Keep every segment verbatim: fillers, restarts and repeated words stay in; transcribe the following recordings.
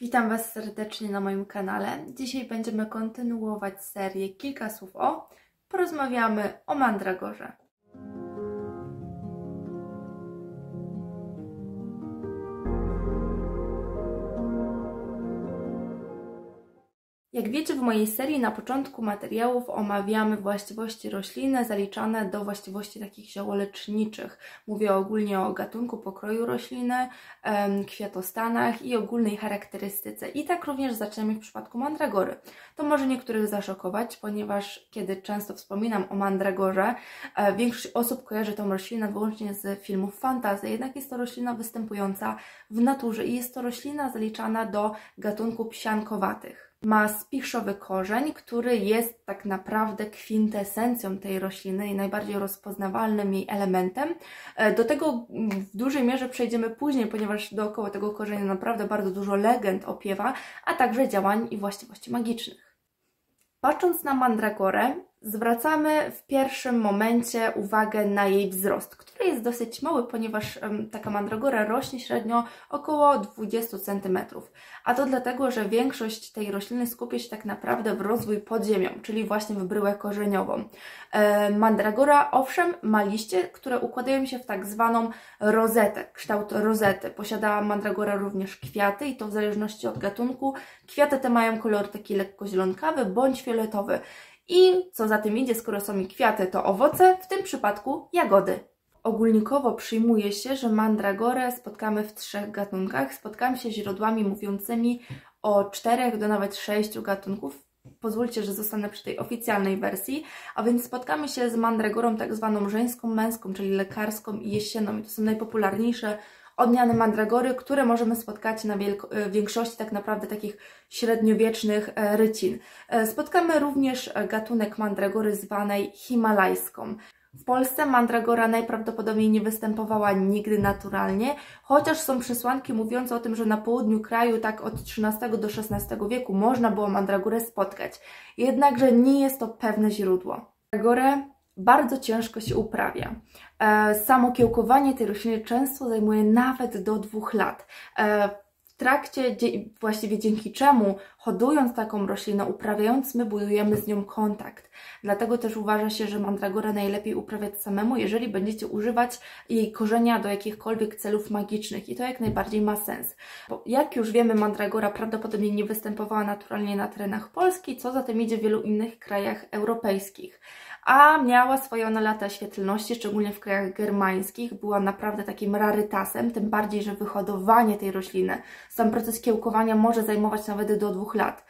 Witam Was serdecznie na moim kanale. Dzisiaj będziemy kontynuować serię Kilka słów o. Porozmawiamy o mandragorze. Jak wiecie, w mojej serii na początku materiałów omawiamy właściwości rośliny zaliczane do właściwości takich ziołoleczniczych. Mówię ogólnie o gatunku, pokroju rośliny, kwiatostanach i ogólnej charakterystyce. I tak również zaczniemy w przypadku mandragory. To może niektórych zaszokować, ponieważ kiedy często wspominam o mandragorze, większość osób kojarzy tą roślinę wyłącznie z filmów fantasy. Jednak jest to roślina występująca w naturze i jest to roślina zaliczana do gatunku psiankowatych. Ma spichrzowy korzeń, który jest tak naprawdę kwintesencją tej rośliny i najbardziej rozpoznawalnym jej elementem. Do tego w dużej mierze przejdziemy później, ponieważ dookoła tego korzenia naprawdę bardzo dużo legend opiewa, a także działań i właściwości magicznych. Patrząc na mandragorę, zwracamy w pierwszym momencie uwagę na jej wzrost, który jest dosyć mały, ponieważ um, taka mandragora rośnie średnio około dwudziestu centymetrów. A to dlatego, że większość tej rośliny skupia się tak naprawdę w rozwój pod ziemią, czyli właśnie w bryłę korzeniową. E, mandragora owszem ma liście, które układają się w tak zwaną rozetę, kształt rozety. Posiada mandragora również kwiaty i to w zależności od gatunku. Kwiaty te mają kolor taki lekko zielonkawy bądź fioletowy. I co za tym idzie, skoro są i kwiaty, to owoce, w tym przypadku jagody. Ogólnikowo przyjmuje się, że mandragorę spotkamy w trzech gatunkach. Spotkamy się źródłami mówiącymi o czterech do nawet sześciu gatunków. Pozwólcie, że zostanę przy tej oficjalnej wersji. A więc spotkamy się z mandragorą tak zwaną żeńską, męską, czyli lekarską i jesienną. I to są najpopularniejsze odmiany mandragory, które możemy spotkać na większości tak naprawdę takich średniowiecznych rycin. Spotkamy również gatunek mandragory zwanej himalajską. W Polsce mandragora najprawdopodobniej nie występowała nigdy naturalnie, chociaż są przesłanki mówiące o tym, że na południu kraju tak od trzynastego do szesnastego wieku można było mandragorę spotkać. Jednakże nie jest to pewne źródło. Mandragorę bardzo ciężko się uprawia. Samo kiełkowanie tej rośliny często zajmuje nawet do dwóch lat. W trakcie, właściwie dzięki czemu, hodując taką roślinę, uprawiając, my budujemy z nią kontakt. Dlatego też uważa się, że mandragorę najlepiej uprawiać samemu, jeżeli będziecie używać jej korzenia do jakichkolwiek celów magicznych. I to jak najbardziej ma sens. Bo jak już wiemy, mandragora prawdopodobnie nie występowała naturalnie na terenach Polski, co za tym idzie w wielu innych krajach europejskich. A miała swoje ona lata świetlności, szczególnie w krajach germańskich, była naprawdę takim rarytasem, tym bardziej, że wyhodowanie tej rośliny, sam proces kiełkowania może zajmować nawet do dwóch lat.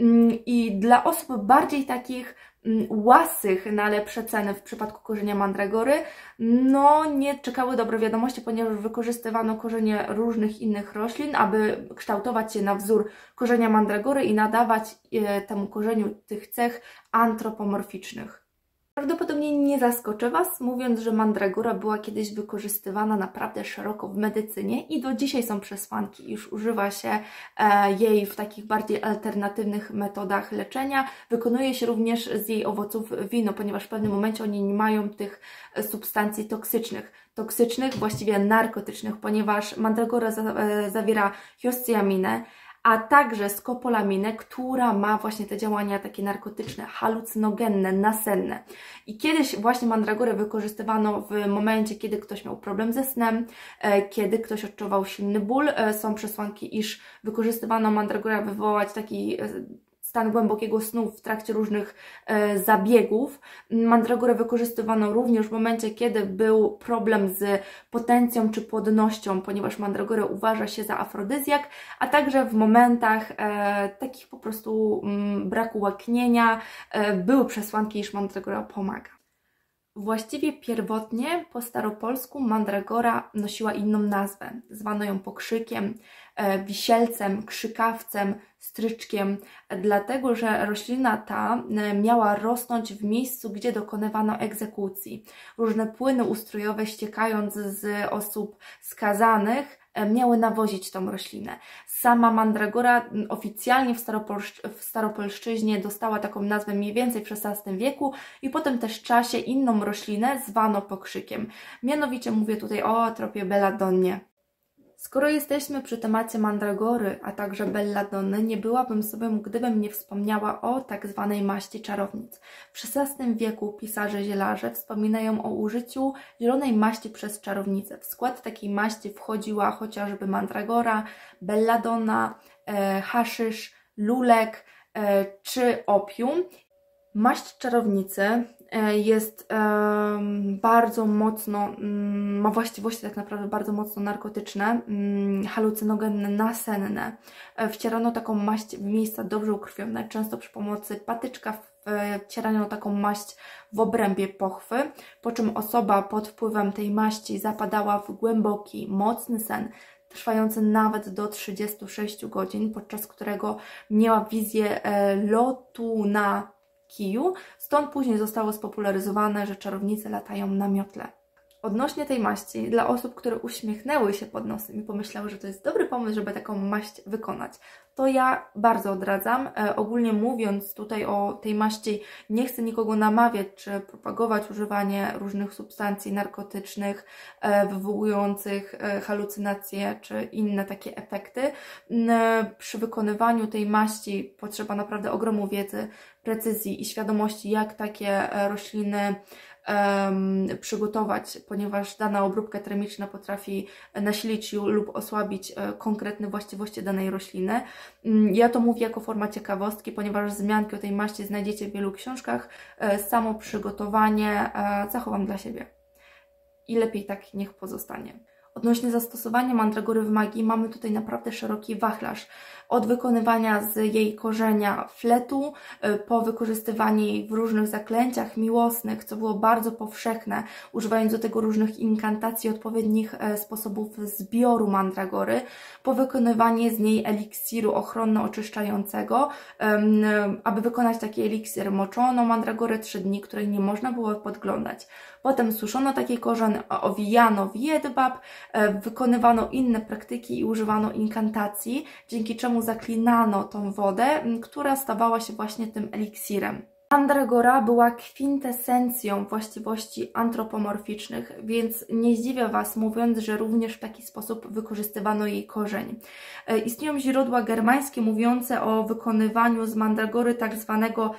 I dla osób bardziej takich łasych na lepsze ceny w przypadku korzenia mandragory, no nie czekały dobre wiadomości, ponieważ wykorzystywano korzenie różnych innych roślin, aby kształtować je na wzór korzenia mandragory i nadawać temu korzeniu tych cech antropomorficznych. Prawdopodobnie nie zaskoczę Was, mówiąc, że mandragora była kiedyś wykorzystywana naprawdę szeroko w medycynie i do dzisiaj są przesłanki, iż używa się jej w takich bardziej alternatywnych metodach leczenia. Wykonuje się również z jej owoców wino, ponieważ w pewnym momencie oni nie mają tych substancji toksycznych. Toksycznych, właściwie narkotycznych, ponieważ mandragora zawiera hioscyaminę, a także skopolaminę, która ma właśnie te działania takie narkotyczne, halucynogenne, nasenne. I kiedyś właśnie mandragorę wykorzystywano w momencie, kiedy ktoś miał problem ze snem, kiedy ktoś odczuwał silny ból. Są przesłanki, iż wykorzystywano mandragorę, aby wywołać taki stan głębokiego snu w trakcie różnych e, zabiegów. Mandragorę wykorzystywano również w momencie, kiedy był problem z potencją czy płodnością, ponieważ mandragorę uważa się za afrodyzjak, a także w momentach e, takich po prostu m, braku łaknienia e, były przesłanki, iż mandragora pomaga. Właściwie pierwotnie po staropolsku mandragora nosiła inną nazwę. Zwano ją pokrzykiem, wisielcem, krzykawcem, stryczkiem, dlatego że roślina ta miała rosnąć w miejscu, gdzie dokonywano egzekucji. Różne płyny ustrojowe, ściekając z osób skazanych, miały nawozić tą roślinę. Sama mandragora oficjalnie w, Staropolsz w Staropolszczyźnie dostała taką nazwę mniej więcej w szesnastym wieku i potem też w czasie inną roślinę zwano pokrzykiem. Mianowicie mówię tutaj o tropie belladonnie. Skoro jesteśmy przy temacie mandragory, a także belladonny, nie byłabym sobą, gdybym nie wspomniała o tak zwanej maści czarownic. W szesnastym wieku pisarze zielarze wspominają o użyciu zielonej maści przez czarownicę. W skład takiej maści wchodziła chociażby mandragora, belladonna, e, haszysz, lulek e, czy opium. Maść czarownicy jest um, bardzo mocno, um, ma właściwości tak naprawdę bardzo mocno narkotyczne, um, halucynogenne, nasenne. Wcierano taką maść w miejsca dobrze ukrwione, często przy pomocy patyczka wcierano taką maść w obrębie pochwy, po czym osoba pod wpływem tej maści zapadała w głęboki, mocny sen, trwający nawet do trzydziestu sześciu godzin, podczas którego miała wizję e, lotu na kiju, stąd później zostało spopularyzowane, że czarownice latają na miotle. Odnośnie tej maści, dla osób, które uśmiechnęły się pod nosem i pomyślały, że to jest dobry pomysł, żeby taką maść wykonać, to ja bardzo odradzam. E, ogólnie mówiąc tutaj o tej maści, nie chcę nikogo namawiać czy propagować używanie różnych substancji narkotycznych e, wywołujących e, halucynacje czy inne takie efekty. E, przy wykonywaniu tej maści potrzeba naprawdę ogromu wiedzy, precyzji i świadomości, jak takie e, rośliny Um, przygotować, ponieważ dana obróbka termiczna potrafi nasilić lub osłabić e, konkretne właściwości danej rośliny. Um, ja to mówię jako forma ciekawostki, ponieważ wzmianki o tej maści znajdziecie w wielu książkach. E, samo przygotowanie e, zachowam dla siebie. I lepiej tak niech pozostanie. Odnośnie zastosowania mandragory w magii mamy tutaj naprawdę szeroki wachlarz. Od wykonywania z jej korzenia fletu, po wykorzystywanie jej w różnych zaklęciach miłosnych, co było bardzo powszechne, używając do tego różnych inkantacji, odpowiednich sposobów zbioru mandragory, po wykonywanie z niej eliksiru ochronno-oczyszczającego. Aby wykonać taki eliksir, moczono mandragorę trzy dni, której nie można było podglądać. Potem suszono taki korzeń, owijano w jedwab, wykonywano inne praktyki i używano inkantacji, dzięki czemu zaklinano tą wodę, która stawała się właśnie tym eliksirem. Mandragora była kwintesencją właściwości antropomorficznych, więc nie zdziwię Was mówiąc, że również w taki sposób wykorzystywano jej korzeń. Istnieją źródła germańskie mówiące o wykonywaniu z mandragory tak zwanego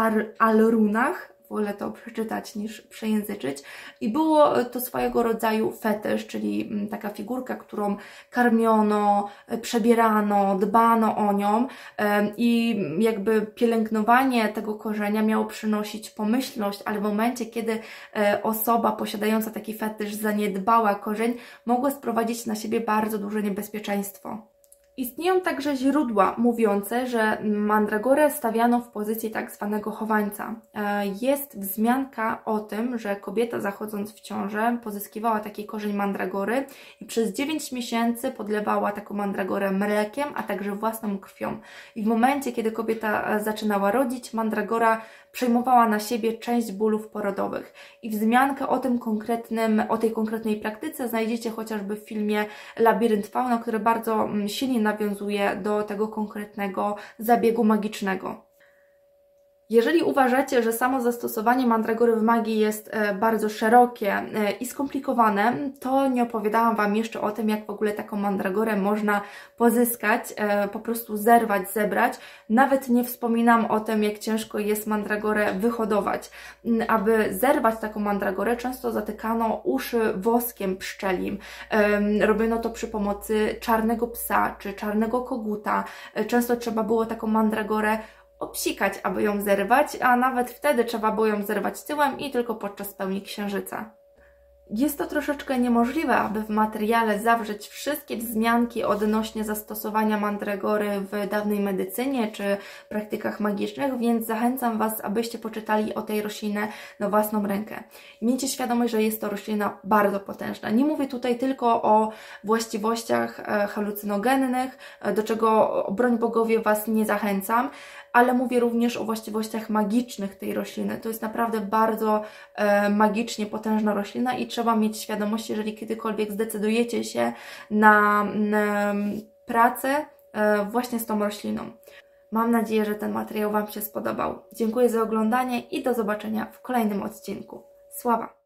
alrunach, wolę to przeczytać niż przejęzyczyć. I było to swojego rodzaju fetysz, czyli taka figurka, którą karmiono, przebierano, dbano o nią i jakby pielęgnowanie tego korzenia miało przynosić pomyślność, ale w momencie, kiedy osoba posiadająca taki fetysz zaniedbała korzeń, mogła sprowadzić na siebie bardzo duże niebezpieczeństwo. Istnieją także źródła mówiące, że mandragorę stawiano w pozycji tak zwanego chowańca. Jest wzmianka o tym, że kobieta zachodząc w ciążę pozyskiwała taki korzeń mandragory i przez dziewięć miesięcy podlewała taką mandragorę mlekiem, a także własną krwią. I w momencie, kiedy kobieta zaczynała rodzić, mandragora przejmowała na siebie część bólów porodowych. I wzmiankę o tym konkretnym, o tej konkretnej praktyce znajdziecie chociażby w filmie Labirynt Fauna, który bardzo silnie nawiązuje do tego konkretnego zabiegu magicznego. Jeżeli uważacie, że samo zastosowanie mandragory w magii jest bardzo szerokie i skomplikowane, to nie opowiadałam Wam jeszcze o tym, jak w ogóle taką mandragorę można pozyskać, po prostu zerwać, zebrać. Nawet nie wspominam o tym, jak ciężko jest mandragorę wyhodować. Aby zerwać taką mandragorę, często zatykano uszy woskiem pszczelim. Robiono to przy pomocy czarnego psa czy czarnego koguta. Często trzeba było taką mandragorę obsikać, aby ją zerwać, a nawet wtedy trzeba było ją zerwać tyłem i tylko podczas pełni księżyca. Jest to troszeczkę niemożliwe, aby w materiale zawrzeć wszystkie wzmianki odnośnie zastosowania mandragory w dawnej medycynie czy praktykach magicznych, więc zachęcam Was, abyście poczytali o tej roślinie na własną rękę. Miejcie świadomość, że jest to roślina bardzo potężna. Nie mówię tutaj tylko o właściwościach halucynogennych, do czego, broń bogowie, Was nie zachęcam, ale mówię również o właściwościach magicznych tej rośliny. To jest naprawdę bardzo e, magicznie potężna roślina i trzeba mieć świadomość, jeżeli kiedykolwiek zdecydujecie się na, na pracę e, właśnie z tą rośliną. Mam nadzieję, że ten materiał Wam się spodobał. Dziękuję za oglądanie i do zobaczenia w kolejnym odcinku. Sława!